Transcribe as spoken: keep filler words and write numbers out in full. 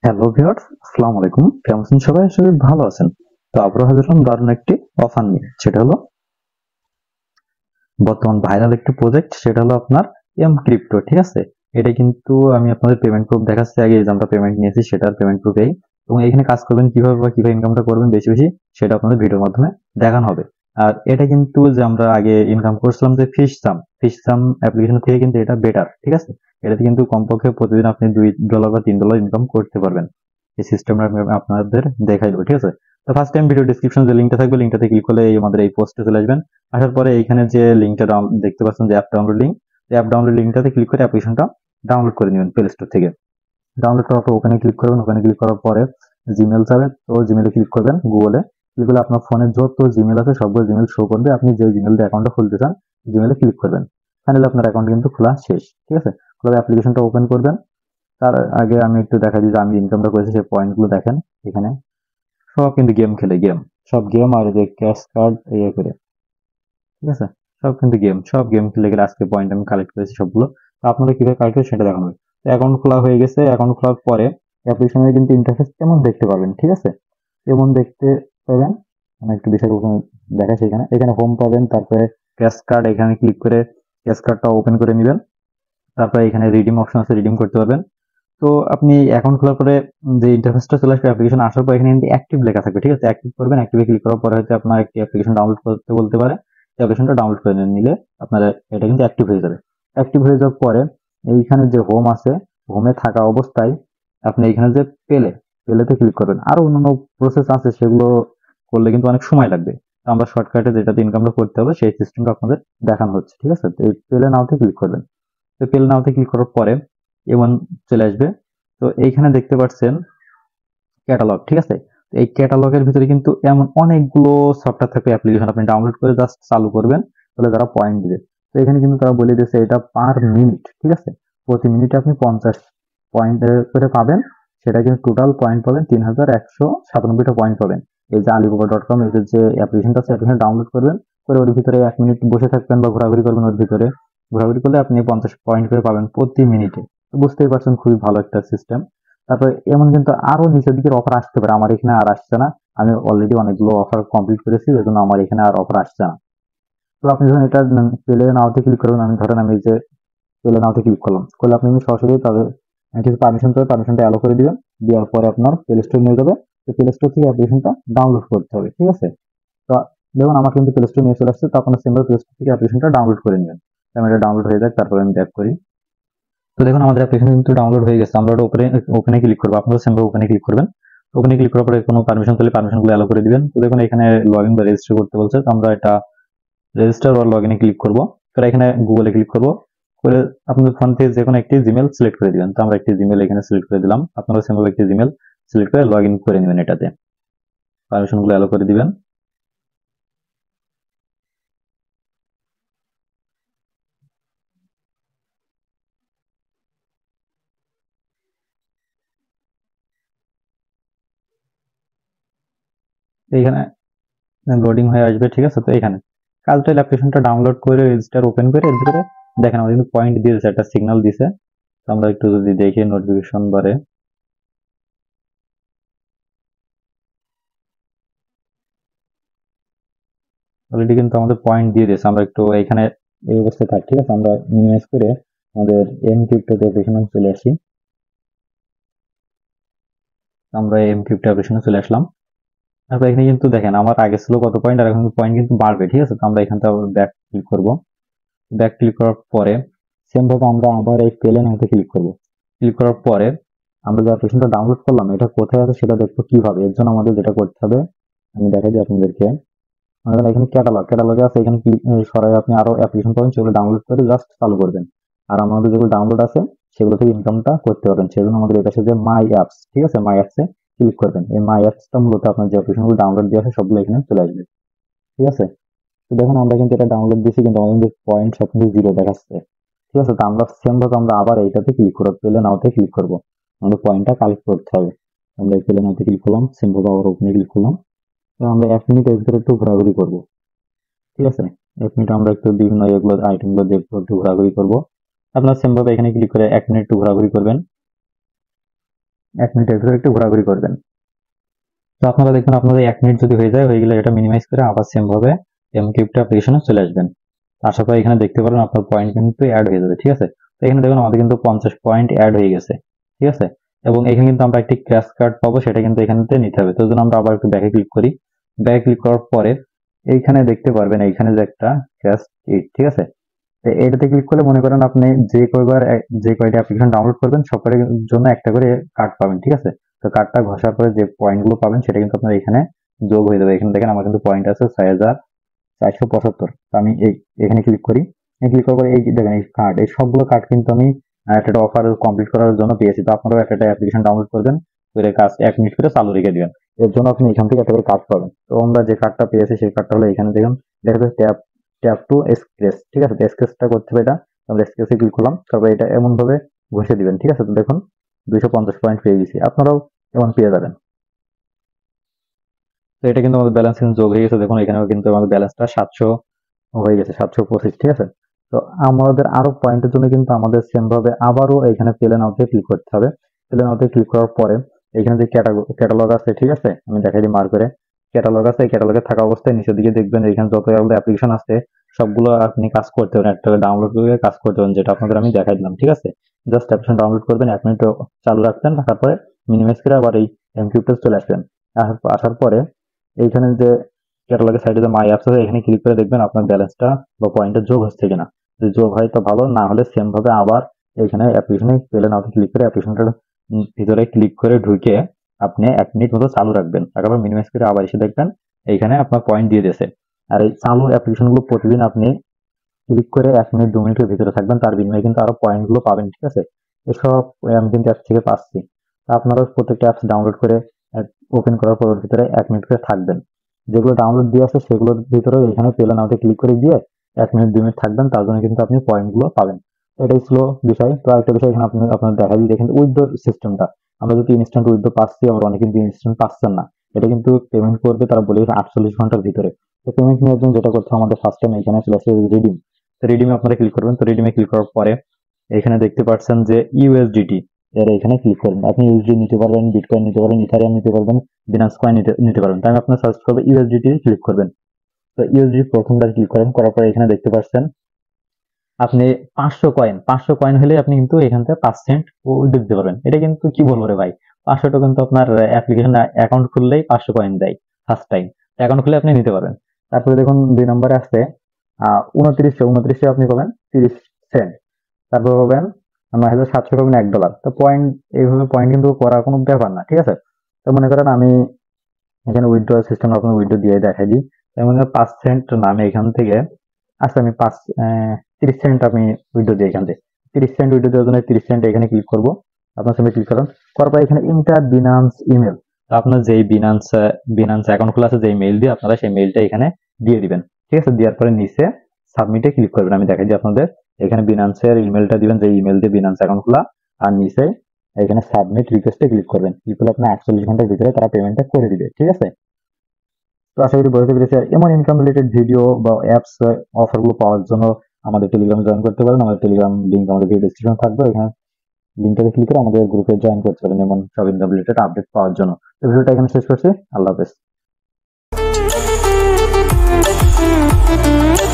Hello viewers, আসসালামু আলাইকুম। কেমন আছেন সবাই? আশা করি ভালো আছেন। তো আবারও হাজির হলাম দারুণ একটি অফার নিয়ে। সেটা হলো বর্তমান ভাইরাল একটি প্রজেক্ট, সেটা হলো আপনার mCrypto, ঠিক আছে? এটা কিন্তু আমি আপনাদের পেমেন্ট প্রুফ দেখাচ্ছি। আগে এই যে আমরা পেমেন্ট নিয়েছি সেটার পেমেন্ট প্রুফ এই, এবং এখানে কাজ করবেন কিভাবে বা কিভাবে ইনকামটা করবেন বেশি বেশি সেটা আপনাদের ভিডিওর মাধ্যমে দেখানো হবে। আর এটা কিন্তু যে আমরা আগে ইনকাম করছিলাম যে ফিশ সাম ফিশ সাম অ্যাপ্লিকেশন থেকে কিন্তু এটা বেটার, ঠিক আছে? এটাতে কিন্তু কমপক্ষে প্রতিদিন আপনি দুই ডলার বা তিন ডলার ইনকাম করতে পারবেন। এই সিস্টেমটা আমি আপনাদের দেখাই দেবো, ঠিক আছে? তো ফার্স্ট টাইম ভিডিও ডিসক্রিপশন যে লিঙ্কটা থাকবে, লিঙ্কটাতে ক্লিক করলে এই আমাদের এই পোস্টে চলে আসবেন। আসার পরে এইখানে যে লিঙ্কটা দেখতে পাচ্ছেন যে অ্যাপ ডাউনলোড লিঙ্ক, এই অ্যাপ ডাউনলোড লিঙ্কটাতে ক্লিক করে অ্যাপ্লিকেশনটা ডাউনলোড করে নেবেন প্লে স্টোর থেকে। ডাউনলোড করার পর ওখানে ক্লিক করবেন। ওখানে ক্লিক করার পরে জিমেল যাবে, তো জিমেলে ক্লিক করবেন। গুগলে ক্লিক করলে আপনার ফোনে যত জিমেল আছে সবগুলো জিমেল শো করবে। আপনি যে জিমেল দিয়ে অ্যাকাউন্টটা খুলতে চান জিমেলে ক্লিক করবেন। ফাইনালি আপনার অ্যাকাউন্ট কিন্তু খোলা শেষ, ঠিক আছে? খোলা অ্যাপ্লিকেশনটা ওপেন করবেন। তার আগে আমি একটু দেখা দিই যে আমি ইনকামটা করেছি সেই পয়েন্টগুলো দেখেন। এখানে সব কিন্তু গেম খেলে, গেম সব গেম, আর যে ক্যাশ কার্ড ইয়ে করে, ঠিক আছে? সব কিন্তু গেম, সব গেম খেলে গেলে আজকে পয়েন্ট আমি কালেক্ট করেছি সবগুলো। তো আপনারা কিভাবে কালেক্ট করে সেটা দেখানো হবে। তো অ্যাকাউন্ট খোলা হয়ে গেছে। অ্যাকাউন্ট খোলার পরে অ্যাপ্লিকেশনের কিন্তু ইন্টারফেস কেমন দেখতে পাবেন, ঠিক আছে? এমন দেখতে পাবেন। আমি একটু বিষয় দেখাচ্ছি। এখানে এখানে হোম পাবেন, তারপরে ক্যাশ কার্ড, এখানে ক্লিক করে ক্যাশ কার্ডটা ওপেন করে নেবেন। তারপরে এখানে রিডিম অপশন আছে, রিডিম করতে পারবেন। তো আপনি অ্যাকাউন্ট খোলার পরে যে ইন্টারফেসটা চলে আসবে অ্যাপ্লিকেশন আসার পর এখানে কিন্তু অ্যাক্টিভ লেখা থাকবে, ঠিক আছে? অ্যাক্টিভ করবেন। অ্যাক্টিভে ক্লিক করার পরে হচ্ছে আপনার একটি অ্যাপ্লিকেশন ডাউনলোড করতে বলতে পারে। অ্যাপ্লিকেশনটা ডাউনলোড করে নিলে আপনার এটা কিন্তু অ্যাক্টিভ হয়ে যাবে। অ্যাক্টিভ হয়ে যাওয়ার পরে এইখানে যে হোম আছে, হোমে থাকা অবস্থায় আপনি এখানে যে পেলে পেলেতে ক্লিক করবেন। আরো অন্যান্য প্রসেস আছে, সেগুলো করলে কিন্তু অনেক সময় লাগবে। তো আমরা শর্টকাটে যেটাতে ইনকামটা করতে হবে সেই সিস্টেমটা আপনাদের দেখানো হচ্ছে, ঠিক আছে? তো এই পেলে নাওতে ক্লিক করবেন। তো পেলে নাওতে ক্লিক করার পরে এমন চলে আসবে। তো এইখানে দেখতে পাচ্ছেন ক্যাটালগ, ঠিক আছে? এই ক্যাটালগের ভিতরে কিন্তু এমন অনেকগুলো সফটওয়্যার থাকবে, অ্যাপ্লিকেশন আপনি ডাউনলোড করে জাস্ট চালু করবেন, তাহলে তারা পয়েন্ট দিবে। তো এখানে কিন্তু তারা বলে দিয়েছে এটা পার মিনিট, ঠিক আছে? প্রতি মিনিটে আপনি পঞ্চাশ পয়েন্ট করে পাবেন। সেটা কিন্তু টোটাল পয়েন্ট পাবেন তিন হাজার একশো সাতানব্বইটা পয়েন্ট পাবেন। এই যে আলিবাবা ডট কম এর যে অ্যাপ্লিকেশনটা আছে অ্যাপ্লিকেশন ডাউনলোড করবেন, করে ওর ভিতরে এক মিনিট বসে থাকবেন বা ঘোরাঘুরি করবেন। ওর ভিতরে ঘোরাঘুরি করলে আপনি পঞ্চাশ পয়েন্ট করে পাবেন প্রতি মিনিটে। বুঝতেই পারছেন খুবই ভালো একটা সিস্টেম। তারপরে এমন কিন্তু আরো নিচের দিকের অফার আসতে পারে, আমার এখানে আর আসছে না। আমি অলরেডি অনেকগুলো অফার কমপ্লিট করেছি, এই জন্য আমার এখানে আর অফার আসছে না। তো আপনি যখন এটা পেলে নাওতে ক্লিক করবেন, আমি ধরেন আমি যে পেলে নাওতে ক্লিক করলাম, করলে আপনি সরাসরি তাদের কিছু পারমিশন পাবে, পারমিশনটা অ্যালো করে দিবেন। দেওয়ার পরে আপনার প্লে স্টোর নিয়ে যাবে। তো প্লে স্টোর থেকে অ্যাপ্লিকেশনটা ডাউনলোড করতে হবে, ঠিক আছে? তো দেখুন আমার কিন্তু প্লে স্টোর নিয়ে চলে আসছে। তো আপনার সিম্বল প্লে স্টোর থেকে অ্যাপ্লিকেশনটা ডাউনলোড করে নেবেন। আমি এটা ডাউনলোড হয়ে যাক, তারপরে আমি ব্যাক করি। তো দেখুন আমাদের অ্যাপ্লিকেশন কিন্তু ডাউনলোড হয়ে গেছে। আমরা ওটা ওপেনে ওপেনে ক্লিক করবো। আপনারা সেম ওপেনে ক্লিক করবেন। ওপেনে ক্লিক করার পরে কোনো পারমিশন পেলে পারমিশন গুলো অ্যালো করে দিবেন। তো দেখুন এখানে লগ ইন বা রেজিস্টার করতে বলছে, তো আমরা এটা রেজিস্টার বা লগ ইনে ক্লিক করবো। তো এখানে গুগলে ক্লিক করবো, করে আপনাদের ফোন থেকে যে কোনো একটি জিমেল সিলেক্ট করে দিবেন। তো আমরা একটি জিমেল এখানে সিলেক্ট করে দিলাম। আপনারা সেম একটি জিমেল সিলেক্ট করে লগ ইন করে নেবেন। এটাতে পারমিশন গুলো অ্যালো করে দিবেন। এইখানে লোডিং হয়ে আসবে, ঠিক আছে? তো এখানে কাজটা অ্যাপ্লিকেশনটা ডাউনলোড করে রেজিস্টার ওপেন করে এর ভিতরে দেখেন আমাদের কিন্তু পয়েন্ট দিয়েছে, একটা সিগন্যাল দিছে। তো আমরা একটু যদি দেখি নোটিফিকেশন বারে, অলরেডি কিন্তু আমাদের পয়েন্ট দিয়ে দিয়েছে। আমরা একটু এখানে এই অবস্থায় থাক, ঠিক আছে? আমরা মিনিমাইজ করে আমাদের mCrypto অ্যাপ্লিকেশনে চলে আসি। আমরা mCrypto অ্যাপ্লিকেশনে চলে আসলাম। তারপর এখানে কিন্তু দেখেন আমার আগে ছিল কত পয়েন্ট, আর এখন পয়েন্ট কিন্তু বাড়বে, ঠিক আছে? তো আমরা এখান থেকে ব্যাক ক্লিক করবো। ব্যাক ক্লিক করার পরে সেম ভাবে আমরা আবার এই পেলে নামতে ক্লিক করবো। ক্লিক করার পরে আমরা যে অ্যাপ্লিকেশনটা ডাউনলোড করলাম এটা কোথায় আছে সেটা দেখবো কিভাবে। এর জন্য আমাদের যেটা করতে হবে আমি দেখাই দিই আপনাদেরকে। আমাদের এখানে ক্যাটালগ ক্যাটালগে আছে, এখানে সরাই আপনি আরো অ্যাপ্লিকেশন পাবেন, সেগুলো ডাউনলোড করে জাস্ট চালু করবেন। আর আমাদের যেগুলো ডাউনলোড আছে সেগুলো থেকে ইনকামটা করতে পারবেন। সেজন্য আমাদের এই পাশে যে মাই অ্যাপস, ঠিক আছে? মাই অ্যাপসে ক্লিক করবেন। এই মাই অ্যাপসটা মূলত আপনার যে অ্যাপ্লিকেশনগুলো ডাউনলোড দিয়ে আছে সবগুলো এখানে চলে আসবে, ঠিক আছে? তো দেখুন আমরা কিন্তু এটা ডাউনলোড দিয়েছি, কিন্তু আমাদের কিন্তু পয়েন্ট সব কিন্তু জিরো দেখাচ্ছে, ঠিক আছে? তো আমরা সেম ভাবে আমরা আবার এইটাতে ক্লিক করবো, পেলে নাওতে ক্লিক করবো। আমাদের পয়েন্টটা কালেক্ট করতে হবে। আমরা এই পেলে নাওতে ক্লিক করলাম, সেম ভাবে আবার ওপেনে ক্লিক করলাম। তো আমরা এক মিনিটের ভিতরে একটু ঘোরাঘুরি করবো, ঠিক আছে? এক মিনিট আমরা একটু বিভিন্ন এগুলো আইটেম গুলো দেখবো, একটু ঘোরাঘুরি করবো। আপনার সেম ভাবে এখানে ক্লিক করে এক মিনিট একটু ঘোরাঘুরি করবেন। এক মিনিটের ভিতরে একটু ঘোরাঘুরি করবেন। তো আপনারা দেখবেন আপনাদের এক মিনিট যদি হয়ে যায়, হয়ে গেলে এটা মিনিমাইজ করে আবার সেম ভাবে mCrypto অ্যাপ্লিকেশনে চলে আসবেন। আশা করি এখানে দেখতে পারেন আপনার পয়েন্ট কিন্তু অ্যাড হয়ে যাবে, ঠিক আছে। তো এখানে দেখুন আমাদের কিন্তু পঞ্চাশ পয়েন্ট অ্যাড হয়ে গেছে, ঠিক আছে। এবং এখানে কিন্তু আমরা একটি ক্র্যাশ কার্ড পাবো, সেটা কিন্তু এখানে নিতে হবে। তো জন্য আমরা আবার একটু ব্যাকে ক্লিক করি। ব্যাকে ক্লিক করার পরে এইখানে দেখতে পারবেন এইখানে যে একটা ক্র্যাশ ইট, ঠিক আছে। তো এটাতে ক্লিক করলে মনে করেন আপনি যে কয়বার যে কয়টা অ্যাপ্লিকেশন ডাউনলোড করবেন সবকটার জন্য একটা করে কার্ড পাবেন, ঠিক আছে। তো কার্ডটা ঘষার পরে যে পয়েন্ট গুলো পাবেন সেটা কিন্তু আপনার এখানে যোগ হয়ে যাবে। এখানে দেখেন আমার কিন্তু পয়েন্ট আছে ছয় হাজার চারশো পঁচাত্তর। তো আমি এই এখানে ক্লিক করি। ক্লিক করার পরে এই দেখেন এই কার্ড, এই সবগুলো কার্ড কিন্তু আমি একটা অফার কমপ্লিট করার জন্য পেয়েছি। তো আপনারাও একটা অ্যাপ্লিকেশন ডাউনলোড করবেন, করে কাজ এক মিনিট করে চালু রেখে দিবেন। এর জন্য আপনি এখান থেকে একটা করে কার্ড পাবেন। তো আমরা যে কার্ডটা পেয়েছি সেই কার্ডটা হলো এখানে দেখুন দেখা যাচ্ছে ট্যাপ ট্যাপ টু এক্সপ্রেস, ঠিক আছে। এক্সপ্রেসটা করতে হবে এটা, আমরা এক্সপ্রেসে ক্লিক করলাম। তারপরে এটা এমন ভাবে ঘষে দিবেন, ঠিক আছে। তো দেখুন দুইশো পঞ্চাশ পয়েন্ট পেয়ে গেছি, আপনারাও এমন পেয়ে যাবেন। তো এটা কিন্তু আমাদের ব্যালেন্স যোগ হয়ে গেছে। দেখুন এখানেও কিন্তু আমাদের ব্যালেন্সটা সাতশো হয়ে গেছে, সাতশো পঁচিশ, ঠিক আছে। তো আমাদের আরো পয়েন্টের জন্য কিন্তু আমাদের সেম ভাবে আবারও এখানে পেলে নাওতে ক্লিক করতে হবে। পেলে নাওতে ক্লিক করার পরে এখানে যে ক্যাটালগ আছে, ঠিক আছে, আমি দেখাই দিই মার করে। ক্যাটালগ আছে, ক্যাটালগে থাকা অবস্থায় নিচের দিকে দেখবেন এখানে যত অ্যাপ্লিকেশন আছে সবগুলো আপনি কাজ করতে পারেন, একটা ডাউনলোড করে কাজ করতে পারেন, যেটা আপনাদের আমি দেখাই দিলাম, ঠিক আছে। জাস্ট অ্যাপ্লিকেশন ডাউনলোড করবেন, এক মিনিট চালু রাখবেন, রাখার পরে মিনিমাইজ করে আবার এই mCrypto চলে আসবেন। আসার পরে এইখানে যে ক্যাটালগের সাইডে যে মাই অ্যাপস আছে এখানে ক্লিক করে দেখবেন আপনার ব্যালেন্সটা বা পয়েন্টটা যোগ হচ্ছে কিনা। যদি যোগ হয় তো ভালো, না হলে সেম ভাবে আবার এখানে অ্যাপ্লিকেশনে পেলে নাও ক্লিক করে অ্যাপ্লিকেশনটার ভিতরে ক্লিক করে ঢুকে আপনি এক মিনিট মতো চালু রাখবেন। তারপর মিনিমাইজ করে আবার এসে দেখবেন এইখানে আপনার পয়েন্ট দিয়ে দিয়েছে। আর এই চালু অ্যাপ্লিকেশন গুলো প্রতিদিন আপনি ক্লিক করে এক মিনিট দু মিনিটের ভিতরে থাকবেন, তার বিনিময়ে কিন্তু আরো পয়েন্ট গুলো পাবেন, ঠিক আছে। এসব আমি কিন্তু অ্যাপ থেকে পাচ্ছি। আপনারা প্রত্যেকটা অ্যাপস ডাউনলোড করে ওপেন করার পর ভিতরে এক মিনিট করে থাকবেন। যেগুলো ডাউনলোড দিয়ে আছে সেগুলোর ভিতরে এখানে পেলে নাওতে ক্লিক করে গিয়ে এক মিনিট দুই মিনিট থাকবেন, তার জন্য কিন্তু আপনি পয়েন্ট গুলো পাবেন। এটাই ছিল বিষয়। তো আরেকটা বিষয় এখানে আপনি আপনার দেখা দিই, দেখেন উইথড্র সিস্টেমটা আমরা যদি ইনস্ট্যান্ট উইথড্র পাচ্ছি, আবার অনেকে কিন্তু ইনস্ট্যান্ট পাচ্ছেন না। এটা কিন্তু পেমেন্ট করবে তারা বলে আটচল্লিশ ঘন্টার ভিতরে। তো পেমেন্ট নেওয়ার জন্য যেটা করতে হবে আমাদের ফার্স্ট টাইম এখানে চলে আসে রিডিম। তো রিডিমে আপনারা ক্লিক করবেন। তো রিডিমে ক্লিক করার পরে এখানে দেখতে পাচ্ছেন যে ইউএসডিটি, এর এখানে ক্লিক করবেন। আপনি ইউএসডি নিতে পারবেন, বিটকয়েন নিতে পারবেন, ইথারিয়াম নিতে পারবেন, বিনান্স কয়েন নিতে নিতে পারবেন। তাই আপনার সার্চ করবে ইউএসডিটি ক্লিক করবেন। তো ইউএসডি প্রথমবার ক্লিক করেন, করার পরে এখানে দেখতে পাচ্ছেন আপনি পাঁচশো কয়েন পাঁচশো কয়েন হলে আপনি কিন্তু এখান থেকে পাঁচ সেন্ট উইথড্র দিতে পারবেন। এটা কিন্তু কি বলবো রে ভাই, পাঁচশোটা কিন্তু আপনার অ্যাপ্লিকেশন অ্যাকাউন্ট খুললেই পাঁচশো কয়েন দেয় ফার্স্ট টাইম। অ্যাকাউন্ট খুলে আপনি নিতে পারবেন। তারপরে দেখুন দুই নম্বরে আসছে আহ উনত্রিশশো উনত্রিশশো আপনি পাবেন তিরিশ সেন্ট। তারপর পাবেন নয় হাজার সাতশো পাবেন এক ডলার। তো পয়েন্ট এইভাবে পয়েন্ট কিন্তু করার কোনো ব্যাপার না, ঠিক আছে। তো মনে করেন আমি এখানে উইথড্র সিস্টেম আপনার উইথড্র দিয়ে দেখাই দিই। মানে পাঁচ সেন্ট নামে এখান থেকে আচ্ছা আমি পাঁচ তিরিশ সেন্ট আমি উইথড্র দিই এখান থেকে। তিরিশ সেন্ট উইথড্র দেওয়ার জন্য তিরিশ সেন্ট এখানে ক্লিক করবো। আপনার সামনে ক্লিক করেন, করার পর এখানে ইন্টার বিনান্স ইমেল, আপনার যেই বিনান্স বিনান্স অ্যাকাউন্ট খোলা আছে যেই মেইল দিয়ে আপনারা সেই মেইলটা এখানে দিয়ে দিবেন, ঠিক আছে। দেওয়ার পরে নিচে সাবমিটে ক্লিক করবেন। আমি দেখাই দিই আপনাদের, এখানে বিনান্সের ইমেলটা দিবেন যে ইমেল দিয়ে বিনান্স অ্যাকাউন্ট খোলা, আর নিচে এখানে সাবমিট রিকোয়েস্টে ক্লিক করবেন। ক্লিক করলে আপনার একচল্লিশ ঘন্টার ভিতরে তারা পেমেন্টটা করে দিবে, ঠিক আছে। তো আশা করি বুঝতে পেরেছি। আর এমন ইনকাম রিলেটেড ভিডিও বা অ্যাপস অফার গুলো পাওয়ার জন্য আমাদের টেলিগ্রামে জয়েন করতে পারেন। আমাদের টেলিগ্রাম লিঙ্ক আমাদের ভিডিও ডেসক্রিপশনে থাকবে, এখানে লিঙ্কটাতে ক্লিক করে আমাদের গ্রুপে জয়েন করতে পারেন এমন সব ইনকাম রিলেটেড আপডেট পাওয়ার জন্য। তো ভিডিওটা এখানে শেষ করছি। আল্লাহ হাফেজ।